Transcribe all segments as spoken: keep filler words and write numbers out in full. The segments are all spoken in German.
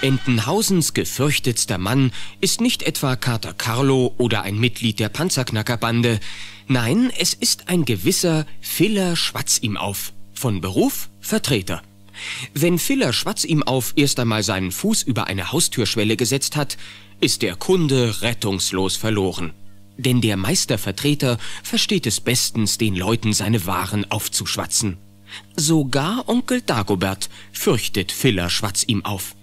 Entenhausens gefürchtetster Mann ist nicht etwa Kater Carlo oder ein Mitglied der Panzerknackerbande. Nein, es ist ein gewisser Filler Schwatzimauf, von Beruf Vertreter. Wenn Filler Schwatzimauf erst einmal seinen Fuß über eine Haustürschwelle gesetzt hat, ist der Kunde rettungslos verloren. Denn der Meistervertreter versteht es bestens, den Leuten seine Waren aufzuschwatzen. Sogar Onkel Dagobert fürchtet Filler Schwatzimauf.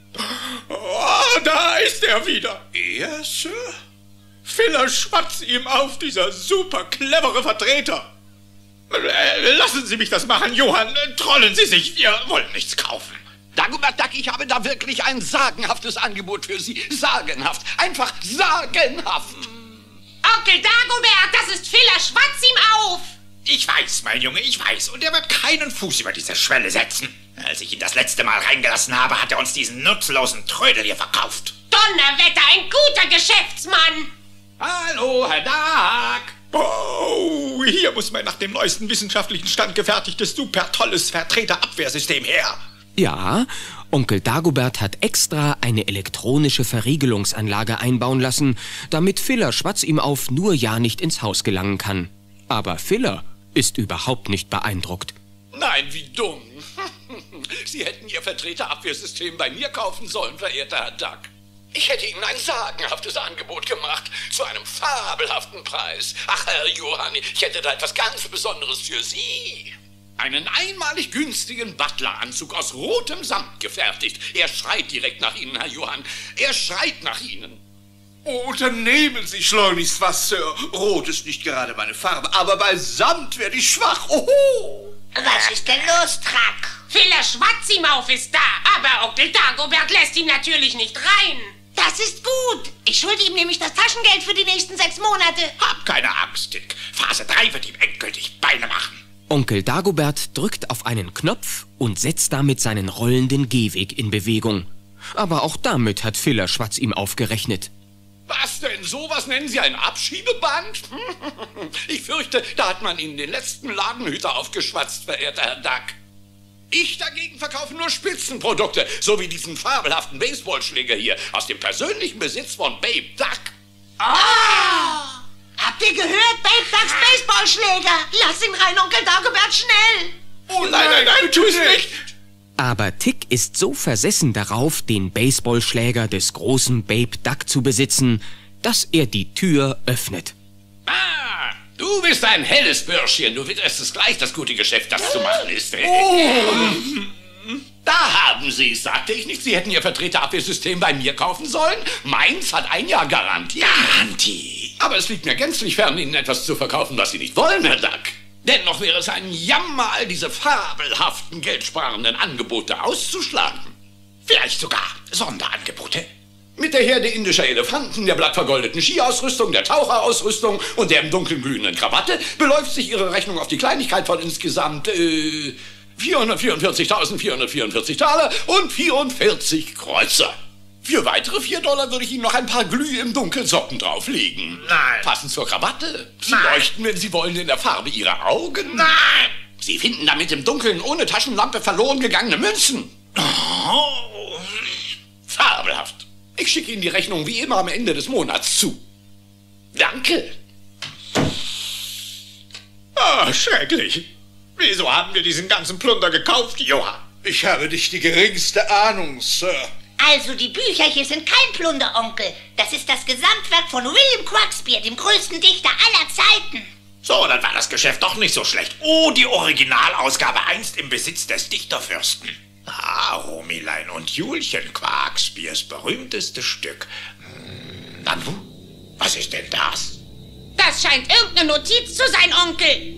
Oh, da ist er wieder. Er, Sir? Filler Schwatzimauf, dieser super clevere Vertreter. Lassen Sie mich das machen, Johann. Trollen Sie sich, wir wollen nichts kaufen. Dagobert Duck, ich habe da wirklich ein sagenhaftes Angebot für Sie. Sagenhaft, einfach sagenhaft. Onkel Dagobert, das ist Filler Schwatzimauf. Ich weiß, mein Junge, ich weiß. Und er wird keinen Fuß über diese Schwelle setzen. Als ich ihn das letzte Mal reingelassen habe, hat er uns diesen nutzlosen Trödel hier verkauft. Donnerwetter, ein guter Geschäftsmann. Hallo, Herr Duck. Oh, hier muss mein nach dem neuesten wissenschaftlichen Stand gefertigtes, super tolles Vertreterabwehrsystem her. Ja, Onkel Dagobert hat extra eine elektronische Verriegelungsanlage einbauen lassen, damit Filler Schwatzimauf nur ja nicht ins Haus gelangen kann. Aber Filler ist überhaupt nicht beeindruckt. Nein, wie dumm. Sie hätten Ihr Vertreterabwehrsystem bei mir kaufen sollen, verehrter Herr Duck. Ich hätte Ihnen ein sagenhaftes Angebot gemacht, zu einem fabelhaften Preis. Ach, Herr Johann, ich hätte da etwas ganz Besonderes für Sie. Einen einmalig günstigen Butleranzug aus rotem Samt gefertigt. Er schreit direkt nach Ihnen, Herr Johann. Er schreit nach Ihnen. Oh, dann nehmen Sie schleunigst was, Sir. Rot ist nicht gerade meine Farbe, aber bei Samt werde ich schwach. Oho! Was ist denn los, Track? Filler Schwatzimauf ist da, aber Onkel Dagobert lässt ihn natürlich nicht rein. Das ist gut. Ich schulde ihm nämlich das Taschengeld für die nächsten sechs Monate. Hab keine Angst, Dick. Phase drei wird ihm endgültig Beine machen. Onkel Dagobert drückt auf einen Knopf und setzt damit seinen rollenden Gehweg in Bewegung. Aber auch damit hat Filler Schwatzimauf gerechnet. Was denn? Sowas nennen Sie ein Abschiebeband? Ich fürchte, da hat man Ihnen den letzten Ladenhüter aufgeschwatzt, verehrter Herr Duck. Ich dagegen verkaufe nur Spitzenprodukte, so wie diesen fabelhaften Baseballschläger hier aus dem persönlichen Besitz von Babe Duck. Ah! Habt ihr gehört? Babe Ducks Baseballschläger. Lass ihn rein, Onkel Dagobert, schnell. Oh nein, nein, nein, tu es nicht. Aber Tick ist so versessen darauf, den Baseballschläger des großen Babe Duck zu besitzen, dass er die Tür öffnet. Ah, du bist ein helles Bürschchen. Du witterst es gleich, das gute Geschäft, das zu machen ist. Oh. Da haben Sie es. Sagte ich nicht, Sie hätten Ihr Vertreterabwehrsystem bei mir kaufen sollen? Meins hat ein Jahr Garantie. Garantie. Aber es liegt mir gänzlich fern, Ihnen etwas zu verkaufen, was Sie nicht wollen, Herr Duck. Dennoch wäre es ein Jammer, all diese fabelhaften, geldsparenden Angebote auszuschlagen. Vielleicht sogar Sonderangebote. Mit der Herde indischer Elefanten, der blattvergoldeten Skiausrüstung, der Taucherausrüstung und der im Dunkeln glühenden Krawatte beläuft sich Ihre Rechnung auf die Kleinigkeit von insgesamt äh, vierhundertvierundvierzigtausendvierhundertvierundvierzig Taler und vierundvierzig Kreuzer. Für weitere vier Dollar würde ich Ihnen noch ein paar Glüh im Dunkeln Socken drauflegen. Nein. Passend zur Krawatte. Sie Nein. leuchten, wenn Sie wollen, in der Farbe Ihrer Augen. Nein. Sie finden damit im Dunkeln ohne Taschenlampe verloren gegangene Münzen. Oh. Fabelhaft. Ich schicke Ihnen die Rechnung wie immer am Ende des Monats zu. Danke. Oh, schrecklich. Wieso haben wir diesen ganzen Plunder gekauft, Johann? Ich habe nicht die geringste Ahnung, Sir. Also, die Bücher hier sind kein Plunder, Onkel. Das ist das Gesamtwerk von William Quackspeare, dem größten Dichter aller Zeiten. So, dann war das Geschäft doch nicht so schlecht. Oh, die Originalausgabe einst im Besitz des Dichterfürsten. Ah, Romilein und Julchen, Quackspeares berühmtestes Stück. Hm, Nanu, was ist denn das? Das scheint irgendeine Notiz zu sein, Onkel.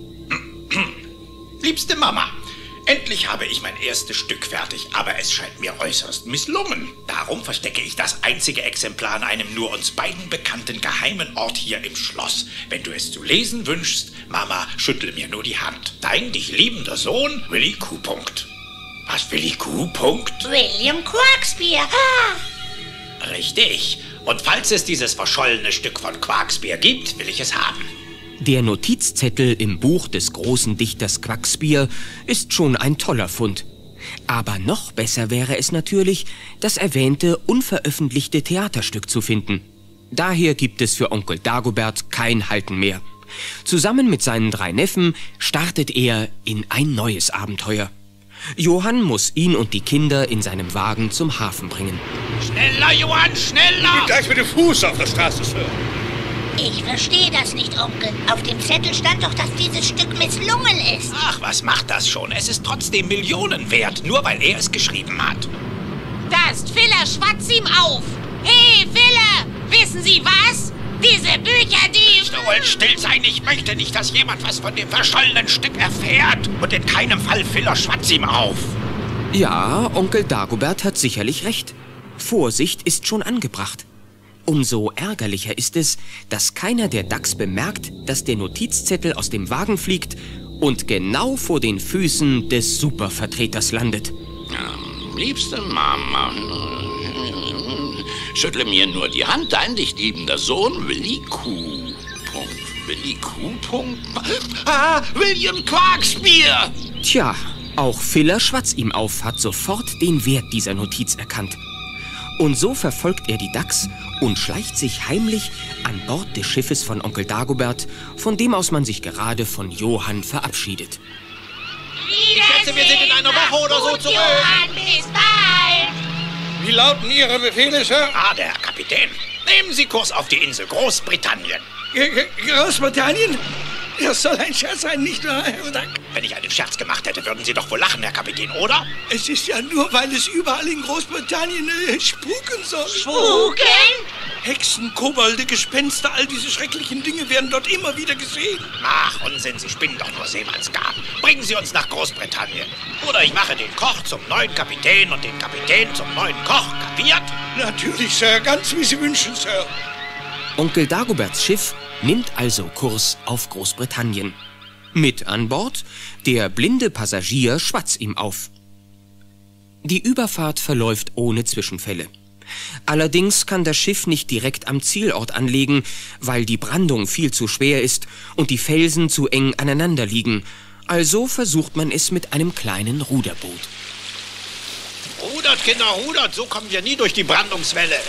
Liebste Mama, endlich habe ich mein erstes Stück fertig, aber es scheint mir äußerst misslungen. Darum verstecke ich das einzige Exemplar an einem nur uns beiden bekannten geheimen Ort hier im Schloss. Wenn du es zu lesen wünschst, Mama, schüttle mir nur die Hand. Dein dich liebender Sohn, Willi Q. Punkt. Was, Willi Q. Punkt? William Quackspeare. Ah. Richtig. Und falls es dieses verschollene Stück von Quackspeare gibt, will ich es haben. Der Notizzettel im Buch des großen Dichters Quackspeare ist schon ein toller Fund. Aber noch besser wäre es natürlich, das erwähnte unveröffentlichte Theaterstück zu finden. Daher gibt es für Onkel Dagobert kein Halten mehr. Zusammen mit seinen drei Neffen startet er in ein neues Abenteuer. Johann muss ihn und die Kinder in seinem Wagen zum Hafen bringen. Schneller, Johann, schneller! Gleich mit dem Fuß auf der Straße, Sir. Ich verstehe das nicht, Onkel. Auf dem Zettel stand doch, dass dieses Stück misslungen ist. Ach, was macht das schon? Es ist trotzdem Millionen wert, nur weil er es geschrieben hat. Da ist Filler, schwatz ihm auf! Hey, Filler! Wissen Sie was? Diese Bücher, die... Du wolltest still sein, ich möchte nicht, dass jemand was von dem verschollenen Stück erfährt. Und in keinem Fall, Filler, schwatz ihm auf. Ja, Onkel Dagobert hat sicherlich recht. Vorsicht ist schon angebracht. Umso ärgerlicher ist es, dass keiner der Dachs bemerkt, dass der Notizzettel aus dem Wagen fliegt und genau vor den Füßen des Supervertreters landet. Ähm, liebste Mama, schüttle mir nur die Hand, dein dich liebender Sohn, Willi Q. Punkt. Willi Q. Punkt. Ah, William Quarksbier! Tja, auch Filler Schwatz ihm auf hat sofort den Wert dieser Notiz erkannt. Und so verfolgt er die Dachs und schleicht sich heimlich an Bord des Schiffes von Onkel Dagobert, von dem aus man sich gerade von Johann verabschiedet. Ich schätze, wir sind in einer Woche oder so zurück. Johann, bis bald! Wie lauten Ihre Befehle, Sir? Ah, der Herr Kapitän. Nehmen Sie Kurs auf die Insel Großbritannien. G- G- Großbritannien? Das soll ein Scherz sein, nicht wahr, Herr Duck? Wenn ich einen Scherz gemacht hätte, würden Sie doch wohl lachen, Herr Kapitän, oder? Es ist ja nur, weil es überall in Großbritannien äh, spuken soll. Spuken? Hexen, Kobolde, Gespenster, all diese schrecklichen Dinge werden dort immer wieder gesehen. Ach, Unsinn, Sie spinnen doch nur Seemannsgarten. Bringen Sie uns nach Großbritannien. Oder ich mache den Koch zum neuen Kapitän und den Kapitän zum neuen Koch. Kapiert? Natürlich, Sir, ganz wie Sie wünschen, Sir. Onkel Dagoberts Schiff nimmt also Kurs auf Großbritannien. Mit an Bord der blinde Passagier Schwatz ihm auf. Die Überfahrt verläuft ohne Zwischenfälle. Allerdings kann das Schiff nicht direkt am Zielort anlegen, weil die Brandung viel zu schwer ist und die Felsen zu eng aneinander liegen. Also versucht man es mit einem kleinen Ruderboot. Rudert, Kinder, rudert. So kommen wir nie durch die Brandungswelle.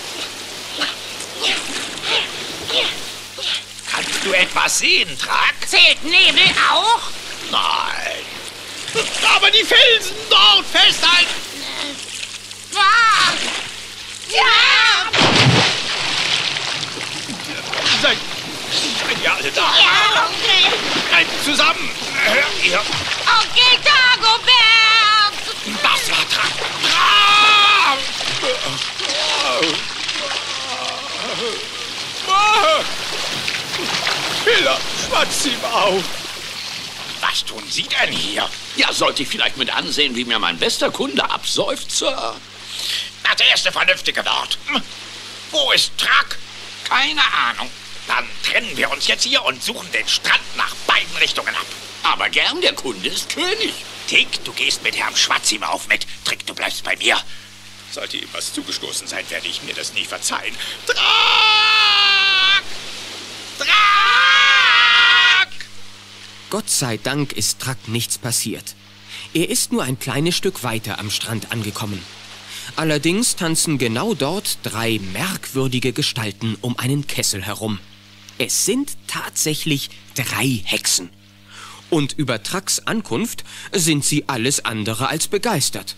Kannst du etwas sehen, Track? Zählt Nebel auch? Nein. Aber die Felsen dort festhalten. Ah! Ja! Seid, seid ihr alle da? Ja, Onkel! Bleibt zusammen. Hört ihr? Onkel Dagobert! Das war Track. Track! Filler, schwatz ihm auf. Was tun Sie denn hier? Ja, sollte ich vielleicht mit ansehen, wie mir mein bester Kunde absäuft, Sir? Das erste vernünftige Wort. Hm. Wo ist Track? Keine Ahnung. Dann trennen wir uns jetzt hier und suchen den Strand nach beiden Richtungen ab. Aber gern, der Kunde ist König. Tick, du gehst mit Herrn Schwatzim auf mit. Trick, du bleibst bei mir. Sollte ihm was zugestoßen sein, werde ich mir das nie verzeihen. Track! Track! Gott sei Dank ist Track nichts passiert. Er ist nur ein kleines Stück weiter am Strand angekommen. Allerdings tanzen genau dort drei merkwürdige Gestalten um einen Kessel herum. Es sind tatsächlich drei Hexen. Und über Tracks Ankunft sind sie alles andere als begeistert.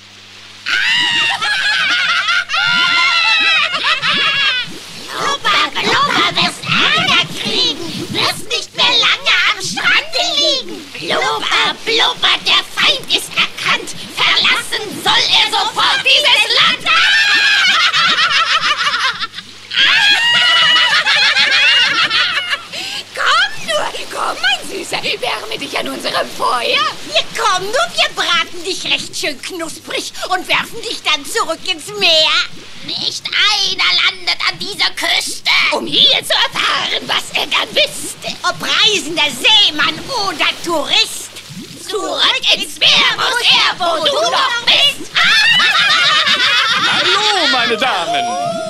Blubber, Blubber, wirst Ärger kriegen, wirst nicht mehr lange am Strande liegen. Blubber, Blubber, der Feind ist erkannt, verlassen soll er sofort dieses Land. Komm nur, komm, mein Süßer, wärme dich an unserem Feuer. Ja, komm nur, wir braten dich recht schön knusprig und werfen dich dann zurück ins Meer. Nicht einer landet an dieser Küste. Um hier zu erfahren, was er gern wüsste. Ob reisender Seemann oder Tourist. Zurück ins Meer muss er, wo du noch bist. Hallo, meine Damen.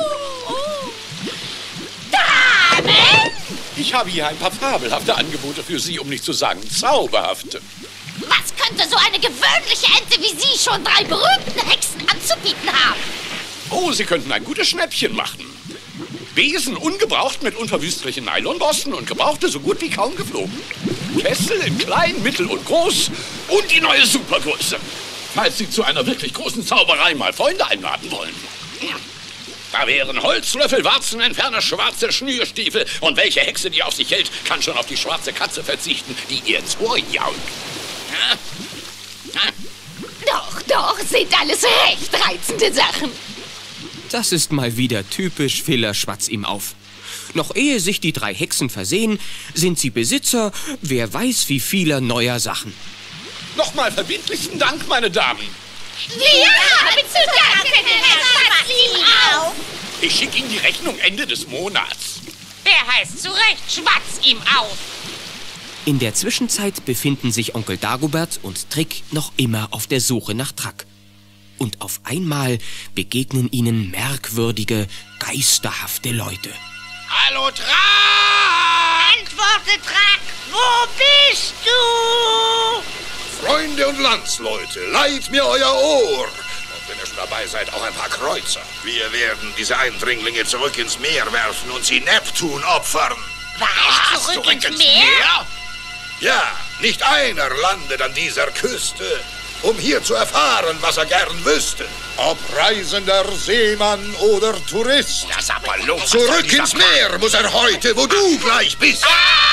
Damen? Ich habe hier ein paar fabelhafte Angebote für Sie, um nicht zu sagen zauberhafte. Was könnte so eine gewöhnliche Ente wie Sie schon drei berühmten Hexen anzubieten haben? Oh, Sie könnten ein gutes Schnäppchen machen. Besen ungebraucht mit unverwüstlichen Nylonborsten und gebrauchte so gut wie kaum geflogen. Kessel in klein, mittel und groß und die neue Supergröße. Falls Sie zu einer wirklich großen Zauberei mal Freunde einladen wollen. Da wären Holzlöffel, Warzenentferner, schwarze Schnürstiefel. Und welche Hexe, die auf sich hält, kann schon auf die schwarze Katze verzichten, die ihr ins Ohr jault. Ja? Ja? Doch, doch, sind alles recht reizende Sachen. Das ist mal wieder typisch Filler Schwatz ihm auf. Noch ehe sich die drei Hexen versehen, sind sie Besitzer, wer weiß wie vieler neuer Sachen. Nochmal verbindlichsten Dank, meine Damen. Wir haben zu danken, Herr Schwarz-ihm-auf. Ich schicke Ihnen die Rechnung Ende des Monats. Der heißt zu Recht Schwatz ihm auf. In der Zwischenzeit befinden sich Onkel Dagobert und Trick noch immer auf der Suche nach Track. Und auf einmal begegnen ihnen merkwürdige, geisterhafte Leute. Hallo, Track! Antworte, Track, wo bist du? Freunde und Landsleute, leiht mir euer Ohr. Und wenn ihr schon dabei seid, auch ein paar Kreuzer. Wir werden diese Eindringlinge zurück ins Meer werfen und sie Neptun opfern. Was, zurück, zurück ins, ins Meer? Meer? Ja, nicht einer landet an dieser Küste, um hier zu erfahren, was er gern wüsste. Ob reisender Seemann oder Tourist. Das aber los. Zurück ins Meer muss er heute, wo du gleich bist.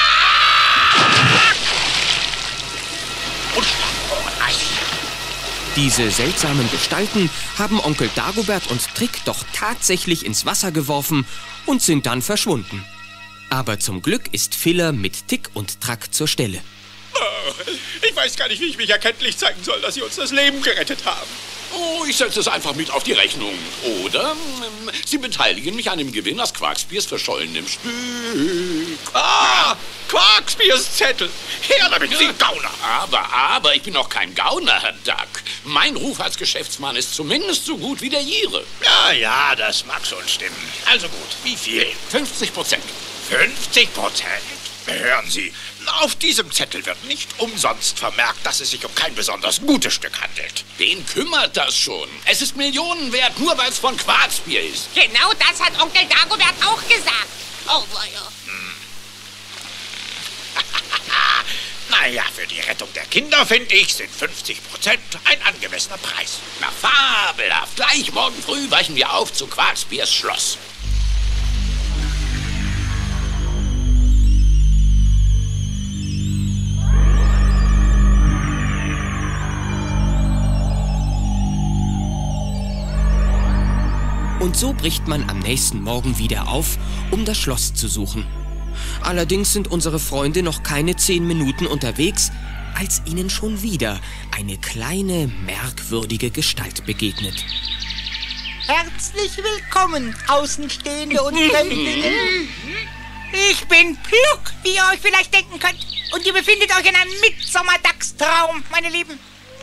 Diese seltsamen Gestalten haben Onkel Dagobert und Trick doch tatsächlich ins Wasser geworfen und sind dann verschwunden. Aber zum Glück ist Filler mit Tick und Track zur Stelle. Ich weiß gar nicht, wie ich mich erkenntlich zeigen soll, dass Sie uns das Leben gerettet haben. Oh, ich setze es einfach mit auf die Rechnung. Oder ähm, Sie beteiligen mich an dem Gewinn aus Quarkspiers verschollenem Stück. Ah, Quarkspiers Zettel. Her damit, Sie Gauner. Aber, aber, ich bin noch kein Gauner, Herr Duck. Mein Ruf als Geschäftsmann ist zumindest so gut wie der Ihre. Ja, ja, das mag schon stimmen. Also gut, wie viel? fünfzig Prozent. fünfzig Prozent? Hören Sie, auf diesem Zettel wird nicht umsonst vermerkt, dass es sich um kein besonders gutes Stück handelt. Wen kümmert das schon? Es ist Millionen wert, nur weil es von Quarkspier ist. Genau das hat Onkel Dagobert auch gesagt. Oh, weia. Hm. Naja, für die Rettung der Kinder, finde ich, sind fünfzig Prozent ein angemessener Preis. Na, fabelhaft. Gleich morgen früh weichen wir auf zu Quarkspiers Schloss. Und so bricht man am nächsten Morgen wieder auf, um das Schloss zu suchen. Allerdings sind unsere Freunde noch keine zehn Minuten unterwegs, als ihnen schon wieder eine kleine, merkwürdige Gestalt begegnet. Herzlich willkommen, Außenstehende und Fremdlinge. Ich bin Pluck, wie ihr euch vielleicht denken könnt. Und ihr befindet euch in einem Mittsommerdackstraum, meine Lieben.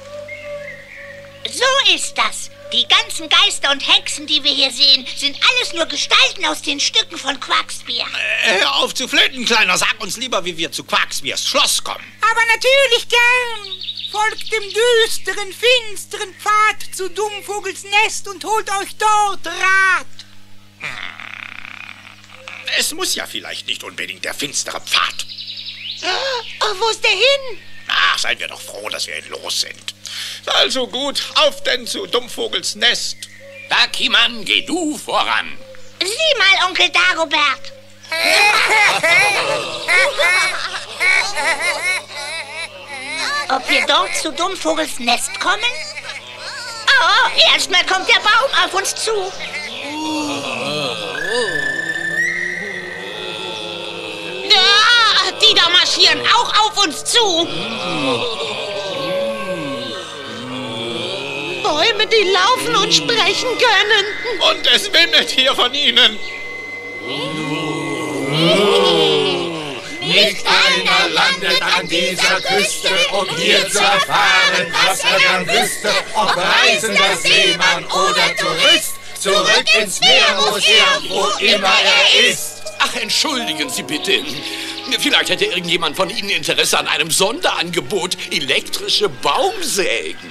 So ist das. Die ganzen Geister und Hexen, die wir hier sehen, sind alles nur Gestalten aus den Stücken von Quarkspier. Äh, hör auf zu flöten, Kleiner. Sag uns lieber, wie wir zu Quarkspiers Schloss kommen. Aber natürlich gern. Folgt dem düsteren, finsteren Pfad zu Dummvogels Nest und holt euch dort Rat. Hm. Es muss ja vielleicht nicht unbedingt der finstere Pfad. Ah, wo ist der hin? Ach, seien wir doch froh, dass wir ihn los sind. Also gut, auf denn zu Dummvogels Nest. Duckymann, geh du voran. Sieh mal, Onkel Dagobert. Ob wir dort zu Dummvogels Nest kommen? Oh, erstmal kommt der Baum auf uns zu. Ja, die da marschieren auch auf uns zu. Bäume, die laufen und sprechen können. Und es wimmelt hier von ihnen. Nicht einer landet an dieser Küste, um hier zu erfahren, was er gern wüsste. Ob reisender Seemann oder Tourist, zurück ins Meer muss er, wo immer er ist. Ach, entschuldigen Sie bitte. Vielleicht hätte irgendjemand von Ihnen Interesse an einem Sonderangebot. Elektrische Baumsägen.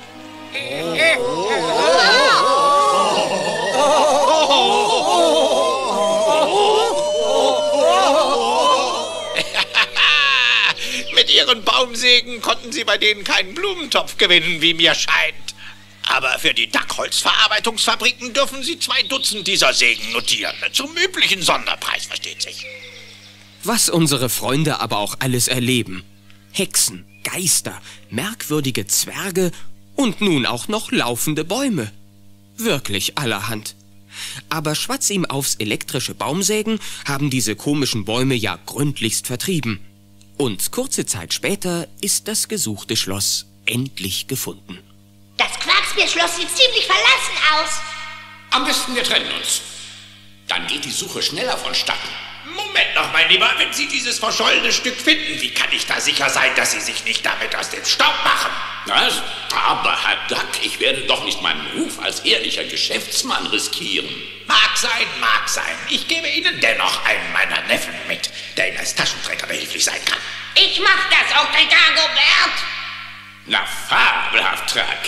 Mit Ihren Baumsägen konnten Sie bei denen keinen Blumentopf gewinnen, wie mir scheint. Aber für die Dachholzverarbeitungsfabriken dürfen Sie zwei Dutzend dieser Sägen notieren. Zum üblichen Sonderpreis, versteht sich. Was unsere Freunde aber auch alles erleben. Hexen, Geister, merkwürdige Zwerge und nun auch noch laufende Bäume. Wirklich allerhand. Aber Schwatzimaufs elektrische Baumsägen haben diese komischen Bäume ja gründlichst vertrieben. Und kurze Zeit später ist das gesuchte Schloss endlich gefunden. Das Quaksbierschloss sieht ziemlich verlassen aus. Am besten wir trennen uns. Dann geht die Suche schneller vonstatten. Moment noch, mein Lieber. Wenn Sie dieses verschollene Stück finden, wie kann ich da sicher sein, dass Sie sich nicht damit aus dem Staub machen? Was? Aber, Herr Duck, ich werde doch nicht meinen Ruf als ehrlicher Geschäftsmann riskieren. Mag sein, mag sein. Ich gebe Ihnen dennoch einen meiner Neffen mit, der Ihnen als Taschenträger behilflich sein kann. Ich mach das, Onkel Dagobert. Na, fabelhaft, Track.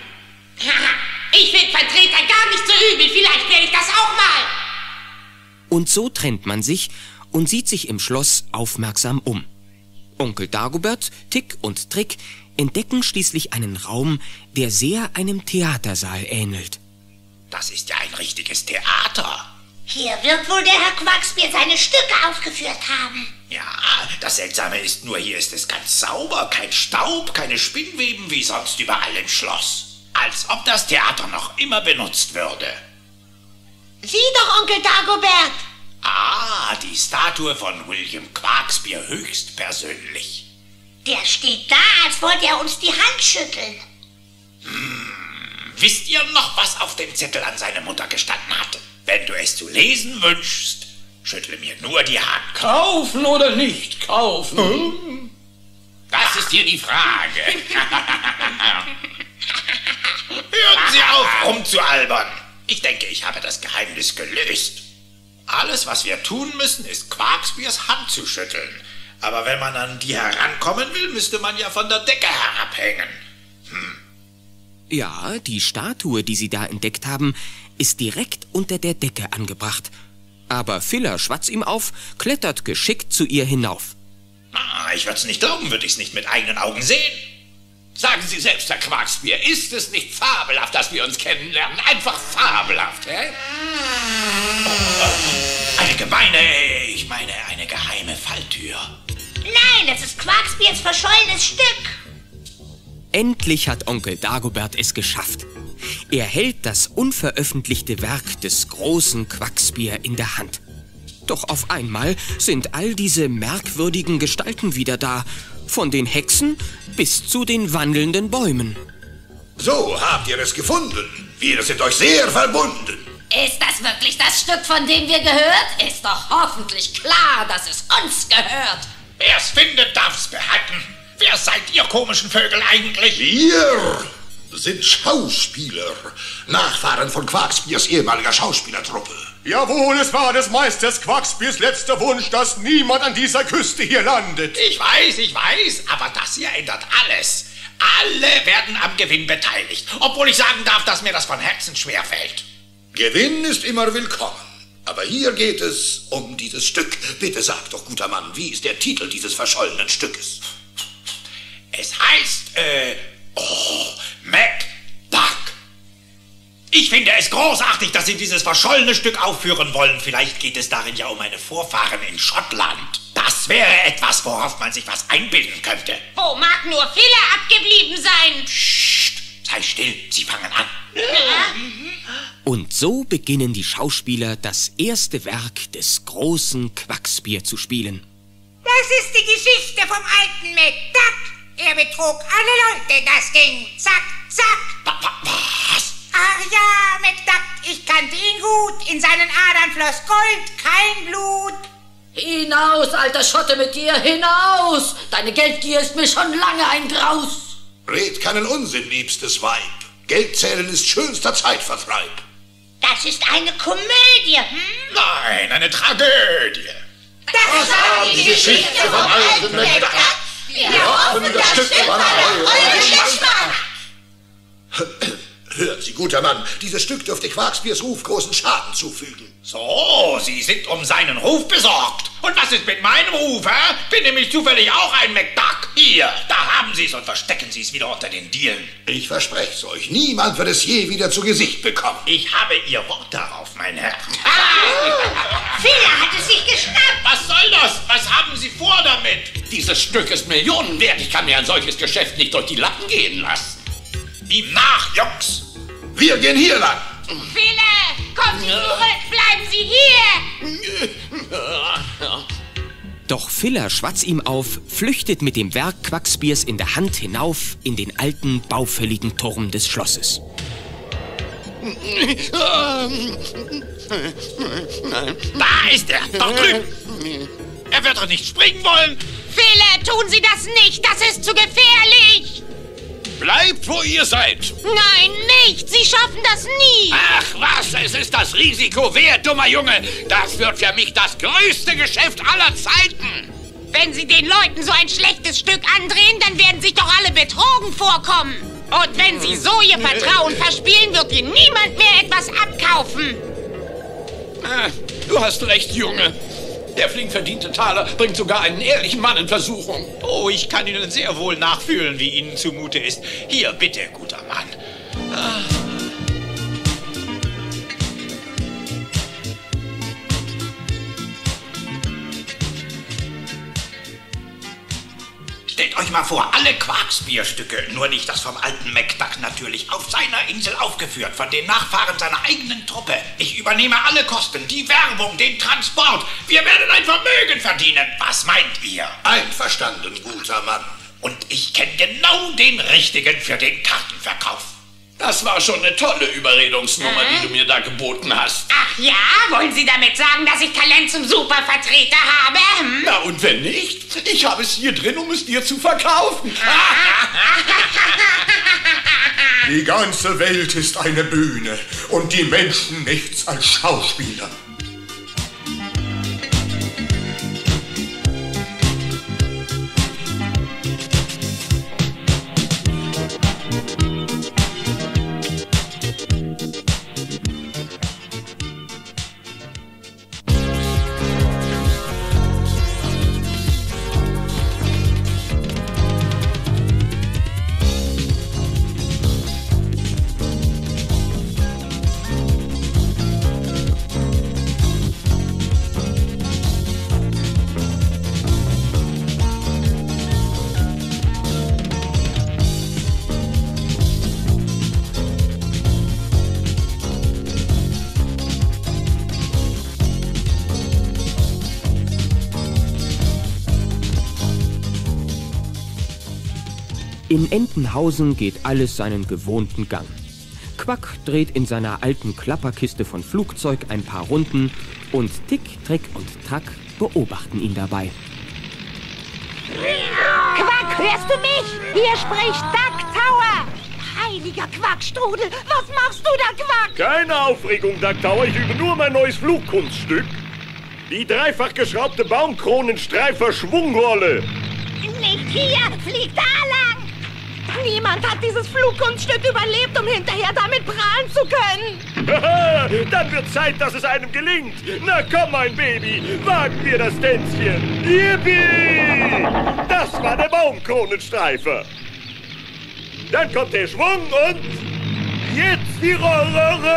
Ich find Vertreter gar nicht so übel. Vielleicht werde ich das auch mal. Und so trennt man sich und sieht sich im Schloss aufmerksam um. Onkel Dagobert, Tick und Trick entdecken schließlich einen Raum, der sehr einem Theatersaal ähnelt. Das ist ja ein richtiges Theater. Hier wird wohl der Herr Quaksbier seine Stücke aufgeführt haben. Ja, das Seltsame ist nur, hier ist es ganz sauber. Kein Staub, keine Spinnweben wie sonst überall im Schloss. Als ob das Theater noch immer benutzt würde. Sieh doch, Onkel Dagobert. Ah, die Statue von William Quaksbier höchstpersönlich. Der steht da, als wollte er uns die Hand schütteln. Hm, wisst ihr noch, was auf dem Zettel an seine Mutter gestanden hatte? Wenn du es zu lesen wünschst, schüttle mir nur die Hand. Kaufen oder nicht kaufen? Hm? Das ist hier die Frage. Hören Sie auf, rumzualbern. Ich denke, ich habe das Geheimnis gelöst. Alles, was wir tun müssen, ist Quaksbiers Hand zu schütteln. Aber wenn man an die herankommen will, müsste man ja von der Decke herabhängen. Hm. Ja, die Statue, die sie da entdeckt haben, ist direkt unter der Decke angebracht. Aber Filler Schwatzimauf klettert geschickt zu ihr hinauf. Ah, ich würde es nicht glauben, würde ich es nicht mit eigenen Augen sehen. Sagen Sie selbst, Herr Quaksbier, ist es nicht fabelhaft, dass wir uns kennenlernen? Einfach fabelhaft, hä? Oh, eine gemeine, ich meine eine geheime Falltür. Nein, das ist Quaksbiers verschollenes Stück. Endlich hat Onkel Dagobert es geschafft. Er hält das unveröffentlichte Werk des großen Quaksbier in der Hand. Doch auf einmal sind all diese merkwürdigen Gestalten wieder da, von den Hexen bis zu den wandelnden Bäumen. So habt ihr es gefunden. Wir sind euch sehr verbunden. Ist das wirklich das Stück, von dem wir gehört? Ist doch hoffentlich klar, dass es uns gehört. Wer es findet, darf's behalten. Wer seid ihr komischen Vögel eigentlich? Wir sind Schauspieler, Nachfahren von Quaksbiers ehemaliger Schauspielertruppe. Jawohl, es war des Meisters Quaksbiers letzter Wunsch, dass niemand an dieser Küste hier landet. Ich weiß, ich weiß, aber das hier ändert alles. Alle werden am Gewinn beteiligt, obwohl ich sagen darf, dass mir das von Herzen schwerfällt. Gewinn ist immer willkommen. Aber hier geht es um dieses Stück. Bitte sag doch, guter Mann, wie ist der Titel dieses verschollenen Stückes? Es heißt, äh, oh, MacDuck. Ich finde es großartig, dass Sie dieses verschollene Stück aufführen wollen. Vielleicht geht es darin ja um meine Vorfahren in Schottland. Das wäre etwas, worauf man sich was einbilden könnte. Wo mag nur Filler abgeblieben sein? Psst, sei still, Sie fangen an. Und so beginnen die Schauspieler, das erste Werk des großen Quaksbier zu spielen. Das ist die Geschichte vom alten MacDuck. Er betrog alle Leute, das ging zack, zack. Was? Ach ja, MacDuck, ich kannte ihn gut. In seinen Adern floss Gold, kein Blut. Hinaus, alter Schotte mit dir, hinaus! Deine Geldgier ist mir schon lange ein Graus. Red keinen Unsinn, liebstes Weib. Geldzählen ist schönster Zeitvertreib. Das ist eine Komödie, hm? Nein, eine Tragödie. Das war die Geschichte vom alten McDuck. Wir hoffen, das Stück war euer Geschmack. Hören Sie, guter Mann, dieses Stück dürfte Quackspiers Ruf großen Schaden zufügen. So, Sie sind um seinen Ruf besorgt. Und was ist mit meinem Ruf, hä? Bin nämlich zufällig auch ein McDuck. Hier, da haben Sie es und verstecken Sie es wieder unter den Dielen. Ich verspreche es euch, niemand wird es je wieder zu Gesicht bekommen. Ich habe Ihr Wort darauf, mein Herr. Fehler hat es sich geschnappt. Was soll das? Was haben Sie vor damit? Dieses Stück ist Millionen wert. Ich kann mir ein solches Geschäft nicht durch die Lappen gehen lassen. Ihm nach, Jungs. Wir gehen hier lang. Fille, kommen Sie zurück, bleiben Sie hier. Doch Filler Schwatzimauf flüchtet mit dem Werk Quackspiers in der Hand hinauf in den alten, baufälligen Turm des Schlosses. Da ist er, doch drüben. Er wird doch nicht springen wollen. Fille, tun Sie das nicht, das ist zu gefährlich. Bleibt, wo ihr seid. Nein, nicht, Sie schaffen das nie. Ach was, es ist das Risiko wert, dummer Junge. Das wird für mich das größte Geschäft aller Zeiten. Wenn Sie den Leuten so ein schlechtes Stück andrehen, dann werden sich doch alle betrogen vorkommen. Und wenn Sie so Ihr Vertrauen verspielen, wird Ihnen niemand mehr etwas abkaufen. Ah, du hast recht, Junge. Der flink verdiente Taler bringt sogar einen ehrlichen Mann in Versuchung. Oh, ich kann Ihnen sehr wohl nachfühlen, wie Ihnen zumute ist. Hier, bitte, guter Mann. Ah. Stellt euch mal vor, alle Quackspierstücke, nur nicht das vom alten McDuck natürlich, auf seiner Insel aufgeführt, von den Nachfahren seiner eigenen Truppe. Ich übernehme alle Kosten, die Werbung, den Transport. Wir werden ein Vermögen verdienen. Was meint ihr? Einverstanden, guter Mann. Und ich kenne genau den Richtigen für den Kartenverkauf. Das war schon eine tolle Überredungsnummer, Mhm. die du mir da geboten hast. Ach ja, wollen Sie damit sagen, dass ich Talent zum Supervertreter habe? Hm? Na und wenn nicht? Ich habe es hier drin, um es dir zu verkaufen. Die ganze Welt ist eine Bühne und die Menschen nichts als Schauspieler. In Entenhausen geht alles seinen gewohnten Gang. Quack dreht in seiner alten Klapperkiste von Flugzeug ein paar Runden und Tick, Trick und Track beobachten ihn dabei. Quack, hörst du mich? Hier spricht Duck Tower. Heiliger Quackstrudel, was machst du da, Quack? Keine Aufregung, Duck Tower, ich übe nur mein neues Flugkunststück. Die dreifach geschraubte Baumkronenstreifer Schwungrolle. Nicht hier, flieg da lang. Niemand hat dieses Flugkunststück überlebt, um hinterher damit prahlen zu können. Haha, dann wird Zeit, dass es einem gelingt. Na komm, mein Baby, wagen wir das Tänzchen. Yippie! Das war der Baumkronenstreifer. Dann kommt der Schwung und jetzt die Rolle.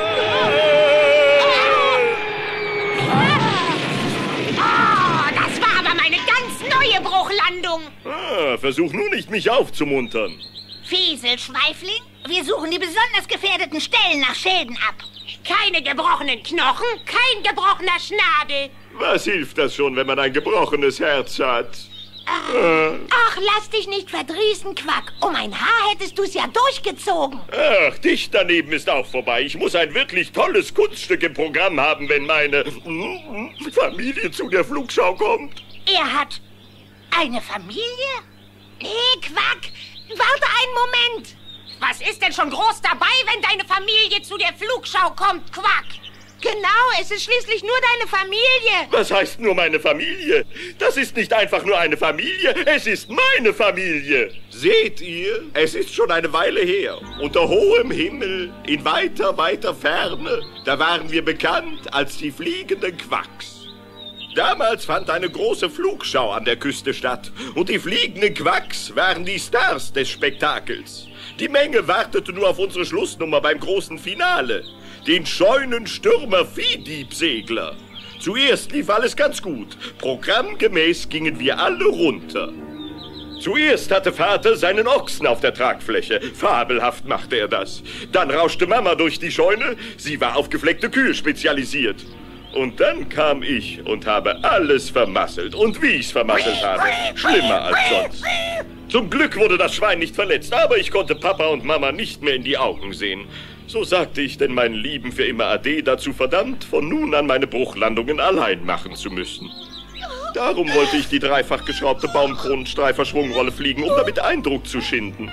Oh, das war aber meine ganz neue Bruchlandung. Ah, versuch nur nicht, mich aufzumuntern. Fieselschweifling, wir suchen die besonders gefährdeten Stellen nach Schäden ab. Keine gebrochenen Knochen, kein gebrochener Schnabel. Was hilft das schon, wenn man ein gebrochenes Herz hat? Äh. Ach, lass dich nicht verdrießen, Quack. Um ein Haar hättest du es ja durchgezogen. Ach, dicht daneben ist auch vorbei. Ich muss ein wirklich tolles Kunststück im Programm haben, wenn meine mm, Familie zu der Flugschau kommt. Er hat eine Familie? Nee, Quack, warte einen Moment. Was ist denn schon groß dabei, wenn deine Familie zu der Flugschau kommt, Quack? Genau, es ist schließlich nur deine Familie. Was heißt nur meine Familie? Das ist nicht einfach nur eine Familie, es ist meine Familie. Seht ihr, es ist schon eine Weile her. Unter hohem Himmel, in weiter, weiter Ferne, da waren wir bekannt als die fliegenden Quacks. Damals fand eine große Flugschau an der Küste statt. Und die fliegenden Quacks waren die Stars des Spektakels. Die Menge wartete nur auf unsere Schlussnummer beim großen Finale. Den Scheunenstürmer Viehdiebsegler. Zuerst lief alles ganz gut. Programmgemäß gingen wir alle runter. Zuerst hatte Vater seinen Ochsen auf der Tragfläche. Fabelhaft machte er das. Dann rauschte Mama durch die Scheune. Sie war auf gefleckte Kühe spezialisiert. Und dann kam ich und habe alles vermasselt. Und wie ich's vermasselt habe, schlimmer als sonst. Zum Glück wurde das Schwein nicht verletzt, aber ich konnte Papa und Mama nicht mehr in die Augen sehen. So sagte ich denn meinen Lieben für immer Ade dazu verdammt, von nun an meine Bruchlandungen allein machen zu müssen. Darum wollte ich die dreifach geschraubte Baumkronenstreifer-Schwungrolle fliegen, um damit Eindruck zu schinden.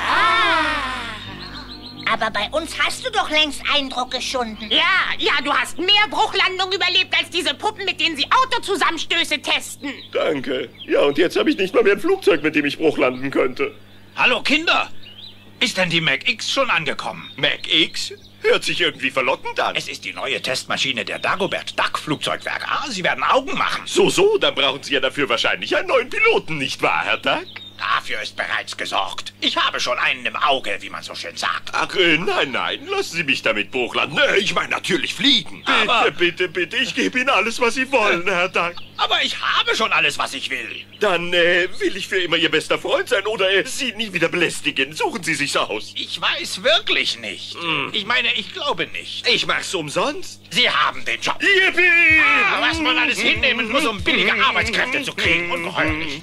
Aber bei uns hast du doch längst Eindruck geschunden. Ja, ja, du hast mehr Bruchlandungen überlebt als diese Puppen, mit denen sie Autozusammenstöße testen. Danke. Ja, und jetzt habe ich nicht mal mehr ein Flugzeug, mit dem ich bruchlanden könnte. Hallo, Kinder. Ist denn die Mac X schon angekommen? Mac X? Hört sich irgendwie verlockend an. Es ist die neue Testmaschine der Dagobert Duck Flugzeugwerke. Ah, Sie werden Augen machen. So, so, dann brauchen Sie ja dafür wahrscheinlich einen neuen Piloten, nicht wahr, Herr Duck? Dafür ist bereits gesorgt. Ich habe schon einen im Auge, wie man so schön sagt. Ach, äh, nein, nein, lassen Sie mich damit bruchlanden. Nee, ich meine natürlich fliegen. Bitte, aber, bitte, bitte, ich gebe Ihnen alles, was Sie wollen, äh, Herr Duck. Aber ich habe schon alles, was ich will. Dann äh, will ich für immer Ihr bester Freund sein oder äh, Sie nie wieder belästigen. Suchen Sie sich's aus. Ich weiß wirklich nicht. Mm. Ich meine, ich glaube nicht. Ich mach's umsonst. Sie haben den Job. Yippie! Ah, was man alles hinnehmen muss, um billige Arbeitskräfte zu kriegen. Ungeheuerlich.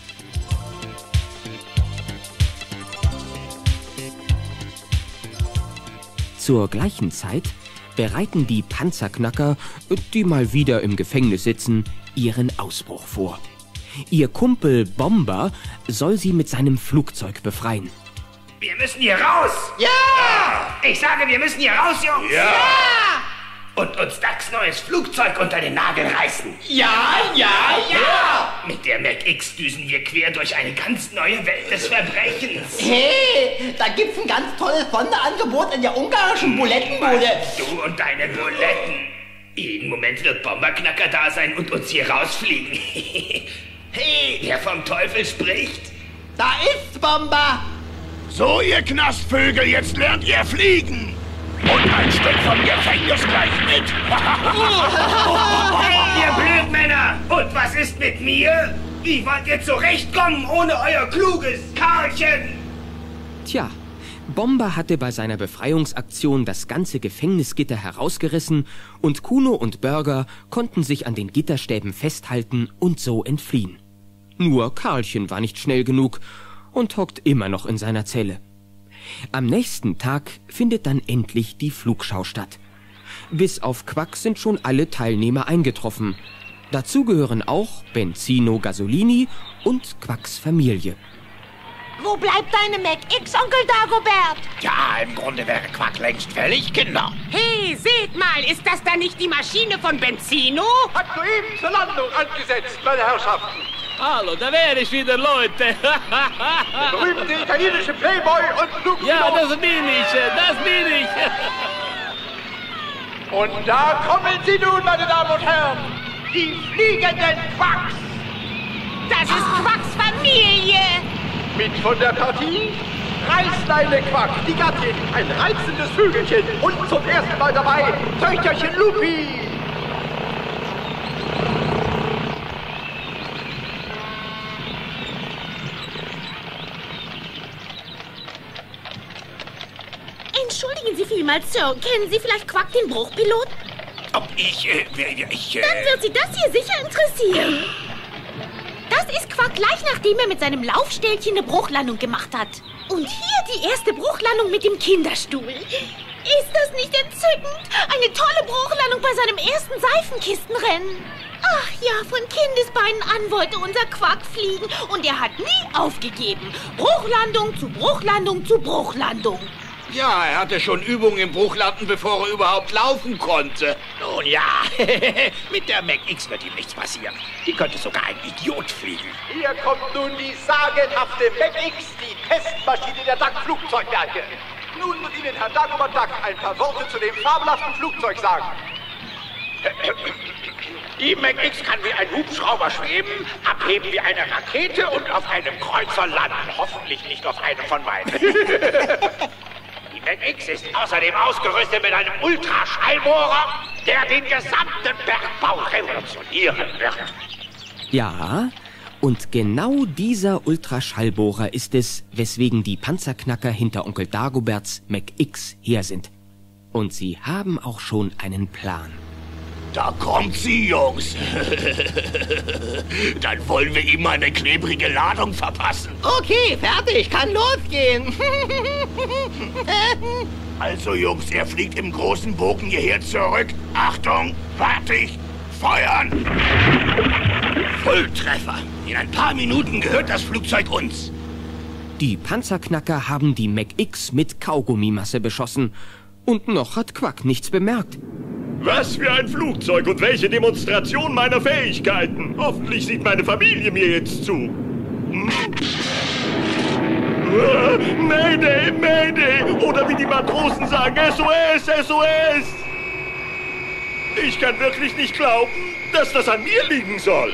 Zur gleichen Zeit bereiten die Panzerknacker, die mal wieder im Gefängnis sitzen, ihren Ausbruch vor. Ihr Kumpel Bomber soll sie mit seinem Flugzeug befreien. Wir müssen hier raus! Ja! Ich sage, wir müssen hier raus, Jungs! Ja! Und uns Ducks neues Flugzeug unter den Nagel reißen. Ja, ja, ja! Mit der Mac X düsen wir quer durch eine ganz neue Welt des Verbrechens. Hey, da gibt's ein ganz tolles Sonderangebot in der ungarischen Bulettenbude. Du und deine Buletten. Jeden Moment wird Bomberknacker da sein und uns hier rausfliegen. Hey, der vom Teufel spricht. Da ist Bomber. So, ihr Knastvögel, jetzt lernt ihr fliegen. Und ein Stück vom Gefängnis gleich mit. Hey, ihr Blödmänner! Und was ist mit mir? Wie wollt ihr zurechtkommen ohne euer kluges Karlchen? Tja, Bomber hatte bei seiner Befreiungsaktion das ganze Gefängnisgitter herausgerissen und Kuno und Burger konnten sich an den Gitterstäben festhalten und so entfliehen. Nur Karlchen war nicht schnell genug und hockt immer noch in seiner Zelle. Am nächsten Tag findet dann endlich die Flugschau statt. Bis auf Quack sind schon alle Teilnehmer eingetroffen. Dazu gehören auch Benzino Gasolini und Quacks Familie. Wo bleibt deine Mac X, Onkel Dagobert? Ja, im Grunde wäre Quack längst fällig, Kinder. Hey, seht mal, ist das da nicht die Maschine von Benzino? Hat soeben zur Landung angesetzt, meine Herrschaften. Hallo, da wäre ich wieder, Leute. Der berühmte italienische Playboy und Luke. Ja, das bin ich, das bin ich. Und da kommen sie nun, meine Damen und Herren. Die fliegenden Quacks. Das ist Quacks Familie. Mit von der Partie Reißleine Quack, die Gattin, ein reizendes Vögelchen und zum ersten Mal dabei Töchterchen Lupi. Entschuldigen Sie vielmals, Sir. Kennen Sie vielleicht Quack, den Bruchpilot? Ob ich, äh, ich, äh... Dann wird Sie das hier sicher interessieren. Das ist Quack gleich nachdem er mit seinem Laufstählchen eine Bruchlandung gemacht hat. Und hier die erste Bruchlandung mit dem Kinderstuhl. Ist das nicht entzückend? Eine tolle Bruchlandung bei seinem ersten Seifenkistenrennen. Ach ja, von Kindesbeinen an wollte unser Quack fliegen und er hat nie aufgegeben. Bruchlandung zu Bruchlandung zu Bruchlandung. Ja, er hatte schon Übungen im Bruchlanden, bevor er überhaupt laufen konnte. Nun ja, mit der Mac X wird ihm nichts passieren. Die könnte sogar ein Idiot fliegen. Hier kommt nun die sagenhafte Mac X, die Testmaschine der D A C-Flugzeugwerke. Nun wird Ihnen Herr Dagobert Duck ein paar Worte zu dem fabelhaften Flugzeug sagen. Die Mac X kann wie ein Hubschrauber schweben, abheben wie eine Rakete und auf einem Kreuzer landen. Hoffentlich nicht auf einem von meinen. Die Mac X ist außerdem ausgerüstet mit einem Ultraschallbohrer, der den gesamten Bergbau revolutionieren wird. Ja, und genau dieser Ultraschallbohrer ist es, weswegen die Panzerknacker hinter Onkel Dagoberts Mac X her sind. Und sie haben auch schon einen Plan. Da kommt sie, Jungs. Dann wollen wir ihm eine klebrige Ladung verpassen. Okay, fertig, kann losgehen. Also, Jungs, er fliegt im großen Bogen hierher zurück. Achtung, fertig, feuern. Volltreffer. In ein paar Minuten gehört das Flugzeug uns. Die Panzerknacker haben die Mac X mit Kaugummimasse beschossen. Und noch hat Quack nichts bemerkt. Was für ein Flugzeug und welche Demonstration meiner Fähigkeiten. Hoffentlich sieht meine Familie mir jetzt zu. Hm? Uh, Mayday, Mayday! Oder wie die Matrosen sagen, S O S, S O S! Ich kann wirklich nicht glauben, dass das an mir liegen soll.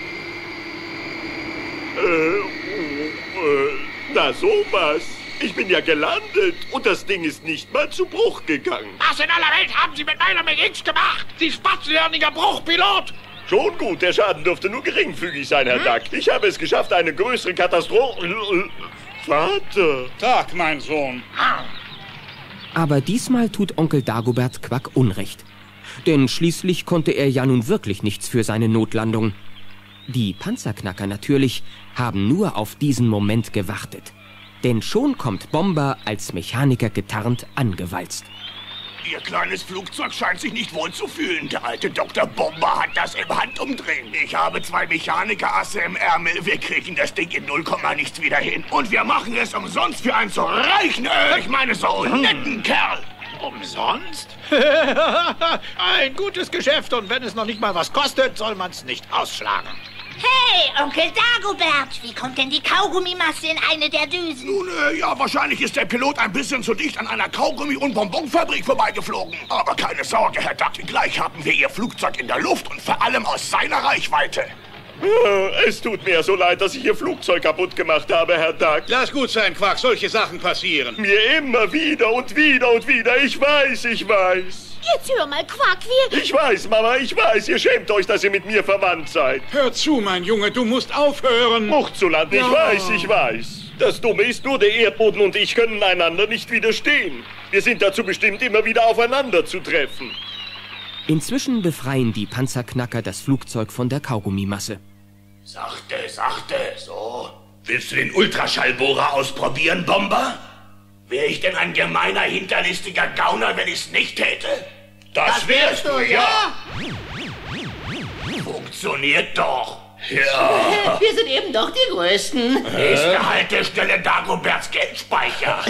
Äh, uh, na sowas. Ich bin ja gelandet und das Ding ist nicht mal zu Bruch gegangen. Was in aller Welt haben Sie mit meiner Mac X gemacht? Sie spatzenhirniger Bruchpilot! Schon gut, der Schaden dürfte nur geringfügig sein, Herr hm? Duck. Ich habe es geschafft, eine größere Katastrophe... Vater! Tag, mein Sohn. Aber diesmal tut Onkel Dagobert Quack Unrecht. Denn schließlich konnte er ja nun wirklich nichts für seine Notlandung. Die Panzerknacker natürlich haben nur auf diesen Moment gewartet. Denn schon kommt Bomber als Mechaniker getarnt angewalzt. Ihr kleines Flugzeug scheint sich nicht wohl zu fühlen. Der alte Doktor Bomber hat das im Handumdrehen. Ich habe zwei Mechanikerasse im Ärmel. Wir kriegen das Ding in null Komma nichts wieder hin. Und wir machen es umsonst für einen so reichen, äh, ich meine so netten Kerl. Umsonst? Ein gutes Geschäft und wenn es noch nicht mal was kostet, soll man es nicht ausschlagen. Hey, Onkel Dagobert, wie kommt denn die Kaugummimasse in eine der Düsen? Nun, äh, ja, wahrscheinlich ist der Pilot ein bisschen zu dicht an einer Kaugummi- und Bonbonfabrik vorbeigeflogen. Aber keine Sorge, Herr Duck, gleich haben wir Ihr Flugzeug in der Luft und vor allem aus seiner Reichweite. Es tut mir so leid, dass ich Ihr Flugzeug kaputt gemacht habe, Herr Duck. Lass gut sein, Quack, solche Sachen passieren. Mir immer wieder und wieder und wieder, ich weiß, ich weiß. Jetzt hör mal, Quack, wir... Ich weiß, Mama, ich weiß. Ihr schämt euch, dass ihr mit mir verwandt seid. Hör zu, mein Junge, du musst aufhören. Mucht zu landen, ja. Ich weiß, ich weiß. Das Dumme ist nur, der Erdboden und ich können einander nicht widerstehen. Wir sind dazu bestimmt, immer wieder aufeinander zu treffen. Inzwischen befreien die Panzerknacker das Flugzeug von der Kaugummimasse. Sachte, sachte, so. Willst du den Ultraschallbohrer ausprobieren, Bomber? Wäre ich denn ein gemeiner, hinterlistiger Gauner, wenn ich's nicht täte? Das, das wärst du, ja! Funktioniert doch. Ja. Wir sind eben doch die Größten. Nächste Haltestelle Dagoberts Geldspeicher.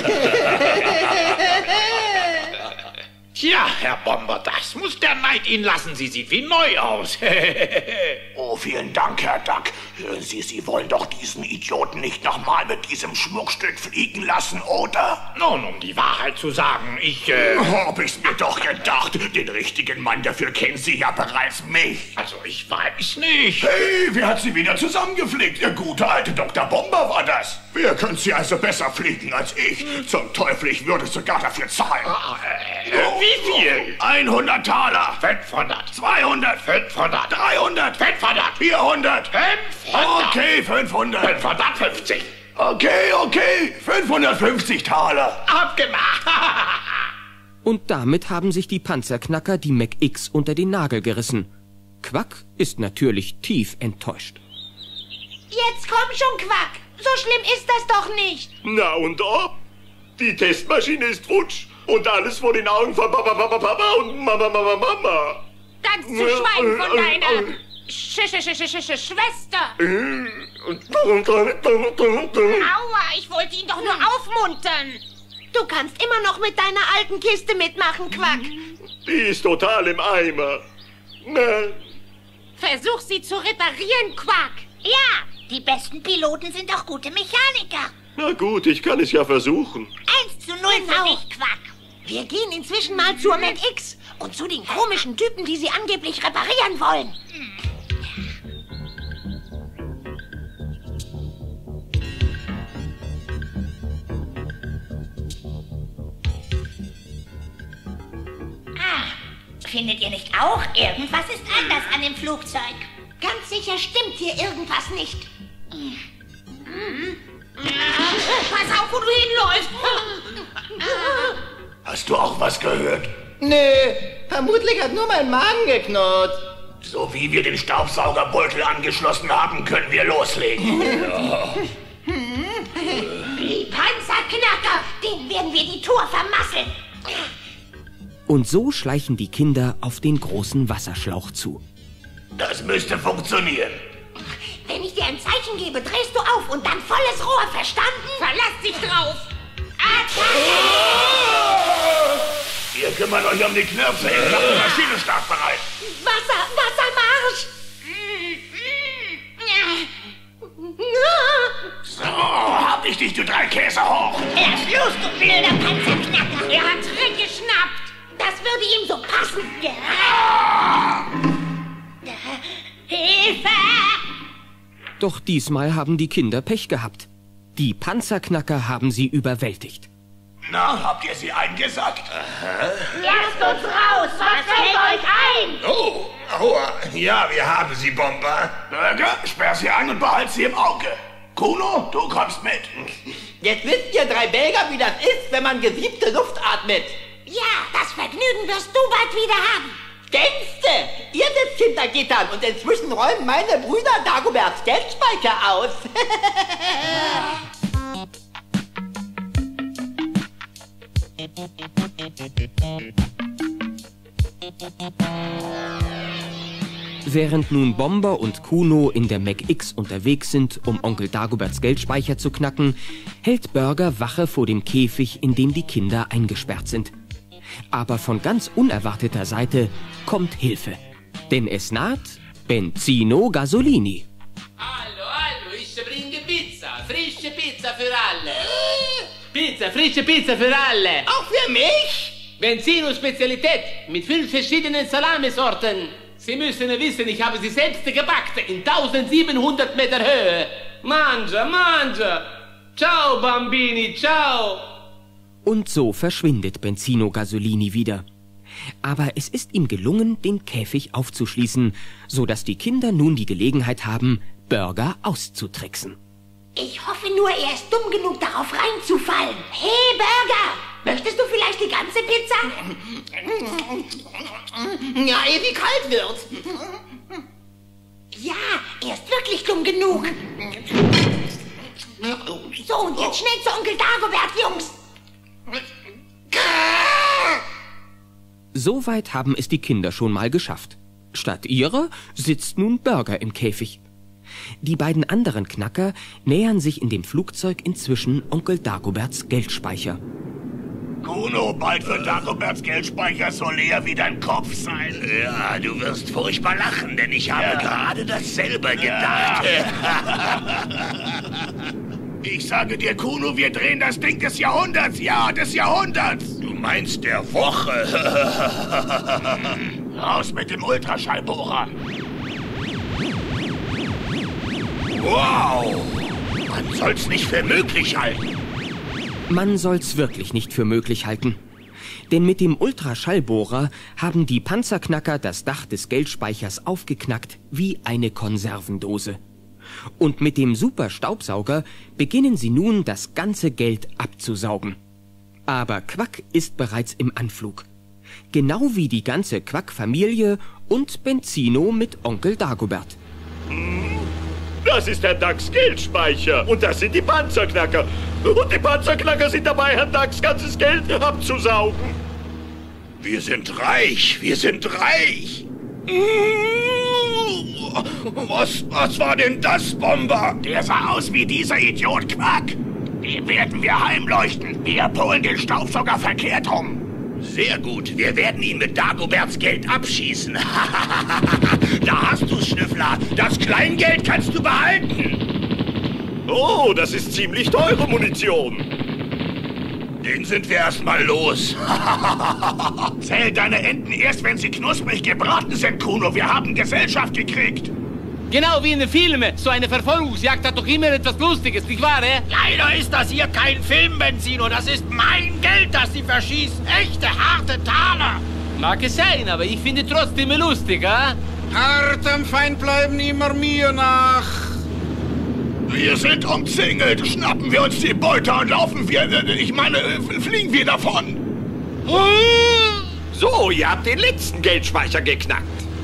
Tja, Herr Bomber, das muss der Neid Ihnen lassen. Sie sieht wie neu aus. Oh, vielen Dank, Herr Duck. Sie, Sie wollen doch diesen Idioten nicht nochmal mit diesem Schmuckstück fliegen lassen, oder? Nun, um die Wahrheit zu sagen, ich, äh... Hab ich's mir doch gedacht. Den richtigen Mann dafür kennen Sie ja bereits mich. Also, ich weiß nicht. Hey, wer hat Sie wieder zusammengeflickt? Der gute alte Doktor Bomber war das. Wer könnte Sie also besser fliegen als ich? Zum Teufel, ich würde sogar dafür zahlen. Ah, äh, oh. Wie viel? hundert Taler. fünfhundert. zweihundert. fünfhundert. dreihundert. fünfhundert. vierhundert. fünfhundert. Okay, fünfhundert. fünfhundertfünfzig. Okay, okay. fünfhundertfünfzig Taler. Abgemacht. Und damit haben sich die Panzerknacker die Mac X unter den Nagel gerissen. Quack ist natürlich tief enttäuscht. Jetzt komm schon, Quack. So schlimm ist das doch nicht. Na und ob? Die Testmaschine ist futsch. Und alles vor den Augen von Papa, Papa, Papa und Mama, Mama, Mama. Ganz zu schweigen von deiner Sch Sch Sch Sch Sch Schwester. Aua, ich wollte ihn doch nur aufmuntern. Du kannst immer noch mit deiner alten Kiste mitmachen, Quack. Die ist total im Eimer. Na. Versuch sie zu reparieren, Quack. Ja, die besten Piloten sind doch gute Mechaniker. Na gut, ich kann es ja versuchen. Eins zu null für mich, Quack. Wir gehen inzwischen mal zur Mac X und zu den komischen Typen, die sie angeblich reparieren wollen. Findet ihr nicht auch? Irgendwas ist anders an dem Flugzeug. Ganz sicher stimmt hier irgendwas nicht. Pass auf, wo du hinläufst. Hast du auch was gehört? Nö, vermutlich hat nur mein Magen geknurrt. So wie wir den Staubsaugerbeutel angeschlossen haben, können wir loslegen. Ja. Die Panzerknacker, denen werden wir die Tour vermasseln. Und so schleichen die Kinder auf den großen Wasserschlauch zu. Das müsste funktionieren. Wenn ich dir ein Zeichen gebe, drehst du auf und dann volles Rohr, verstanden? Verlass dich drauf! Attacke! Ihr kümmert euch um die Knöpfe. Ich mache die Maschine startbereit. Wasser, Wassermarsch! So, hab ich dich, du drei Käse, hoch! Lass los, du blöder Panzerknacker! Er hat Dreck geschnappt! Das würde ihm so passen! Ja. Hilfe! Doch diesmal haben die Kinder Pech gehabt. Die Panzerknacker haben sie überwältigt. Na, habt ihr sie eingesackt? Aha. Lasst uns raus, was fällt euch ein? Oh, aua. Ja, wir haben sie, Bomber. Burger, sperr sie ein und behalt sie im Auge. Kuno, du kommst mit. Jetzt wisst ihr drei Belger, wie das ist, wenn man gesiebte Luft atmet. Ja, das Vergnügen wirst du bald wieder haben. Denkste, ihr sitzt hinter Gittern und inzwischen räumen meine Brüder Dagoberts Geldspeicher aus. Während nun Bomber und Kuno in der Mac X unterwegs sind, um Onkel Dagoberts Geldspeicher zu knacken, hält Burger Wache vor dem Käfig, in dem die Kinder eingesperrt sind. Aber von ganz unerwarteter Seite kommt Hilfe. Denn es naht Benzino Gasolini. Hallo, hallo, ich bringe Pizza. Frische Pizza für alle. Pizza, frische Pizza für alle. Auch für mich? Benzino Spezialität mit fünf verschiedenen Salamisorten. Sie müssen wissen, ich habe sie selbst gebackt in eintausendsiebenhundert Meter Höhe. Mangia, mangia. Ciao, Bambini, ciao. Und so verschwindet Benzino Gasolini wieder. Aber es ist ihm gelungen, den Käfig aufzuschließen, so dass die Kinder nun die Gelegenheit haben, Burger auszutricksen. Ich hoffe nur, er ist dumm genug, darauf reinzufallen. Hey, Burger! Möchtest du vielleicht die ganze Pizza? Ja, ehe sie kalt wird. Ja, er ist wirklich dumm genug. So, und jetzt schnell zu Onkel Dagobert, Jungs. Soweit haben es die Kinder schon mal geschafft. Statt ihrer sitzt nun Burger im Käfig. Die beiden anderen Knacker nähern sich in dem Flugzeug inzwischen Onkel Dagoberts Geldspeicher. Kuno, bald wird Dagoberts Geldspeicher so leer wie dein Kopf sein. Ja, du wirst furchtbar lachen, denn ich habe ja. gerade dasselbe gedacht. Ja. Ich sage dir, Kuno, wir drehen das Ding des Jahrhunderts. Ja, des Jahrhunderts. Du meinst der Woche. Raus mit dem Ultraschallbohrer. Wow! Man soll's nicht für möglich halten. Man soll's wirklich nicht für möglich halten. Denn mit dem Ultraschallbohrer haben die Panzerknacker das Dach des Geldspeichers aufgeknackt wie eine Konservendose. Und mit dem Superstaubsauger beginnen sie nun, das ganze Geld abzusaugen. Aber Quack ist bereits im Anflug. Genau wie die ganze Quack-Familie und Benzino mit Onkel Dagobert. Das ist Herr Dacks Geldspeicher und das sind die Panzerknacker. Und die Panzerknacker sind dabei, Herrn Dacks ganzes Geld abzusaugen. Wir sind reich, wir sind reich. Was, was war denn das, Bomber? Der sah aus wie dieser Idiot Quack. Den werden wir heimleuchten. Wir polen den Staubsauger verkehrt rum. Sehr gut. Wir werden ihn mit Dagoberts Geld abschießen. Da hast du's, Schnüffler. Das Kleingeld kannst du behalten. Oh, das ist ziemlich teure Munition. Den sind wir erstmal los. Zähl deine Enten erst, wenn sie knusprig gebraten sind, Kuno. Wir haben Gesellschaft gekriegt. Genau wie in den Filmen. So eine Verfolgungsjagd hat doch immer etwas Lustiges, nicht wahr, eh? Leider ist das hier kein Filmbenzino. Das ist mein Geld, das sie verschießen. Echte, harte Taler. Mag es sein, aber ich finde trotzdem lustig, ah? Hart am Feind bleiben immer mir nach. Wir sind umzingelt. Schnappen wir uns die Beute und laufen wir, ich meine, fliegen wir davon. So, ihr habt den letzten Geldspeicher geknackt.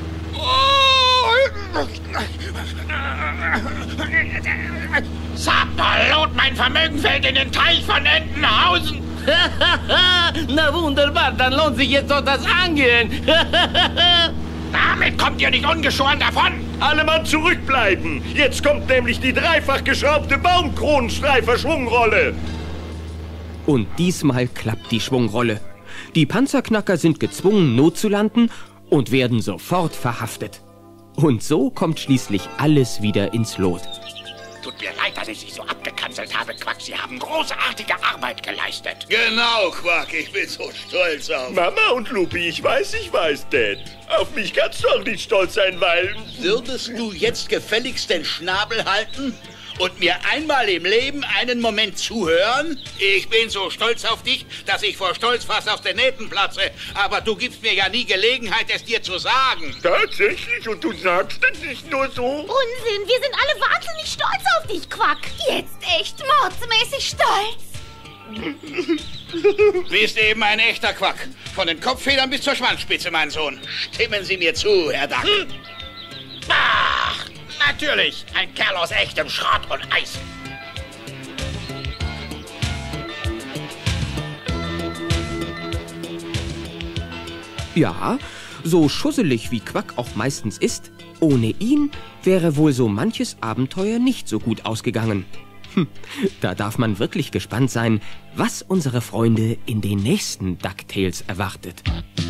Sapperlot, mein Vermögen fällt in den Teich von Entenhausen. Na wunderbar, dann lohnt sich jetzt doch das Angeln. Damit kommt ihr nicht ungeschoren davon. Alle Mann zurückbleiben. Jetzt kommt nämlich die dreifach geschraubte Baumkronenstreifer-Schwungrolle. Und diesmal klappt die Schwungrolle. Die Panzerknacker sind gezwungen, notzulanden und werden sofort verhaftet. Und so kommt schließlich alles wieder ins Lot. Tut mir leid, dass ich Sie so abgekanzelt habe, Quack. Sie haben großartige Arbeit geleistet. Genau, Quack. Ich bin so stolz auf... Mama und Lupi, ich weiß, ich weiß, Dad. Auf mich kannst du auch nicht stolz sein, weil... Würdest du jetzt gefälligst den Schnabel halten und mir einmal im Leben einen Moment zuhören? Ich bin so stolz auf dich, dass ich vor Stolz fast auf den Nähten platze. Aber du gibst mir ja nie Gelegenheit, es dir zu sagen. Tatsächlich? Und du sagst es nicht nur so? Unsinn, wir sind alle wahnsinnig stolz auf dich, Quack. Jetzt echt mordsmäßig stolz. Bist eben ein echter Quack. Von den Kopffedern bis zur Schwanzspitze, mein Sohn. Stimmen Sie mir zu, Herr Duck. Hm. Ach, natürlich. Ein Kerl aus echtem Schrott und Eisen. Ja, so schusselig wie Quack auch meistens ist, ohne ihn wäre wohl so manches Abenteuer nicht so gut ausgegangen. Hm, da darf man wirklich gespannt sein, was unsere Freunde in den nächsten DuckTales erwartet.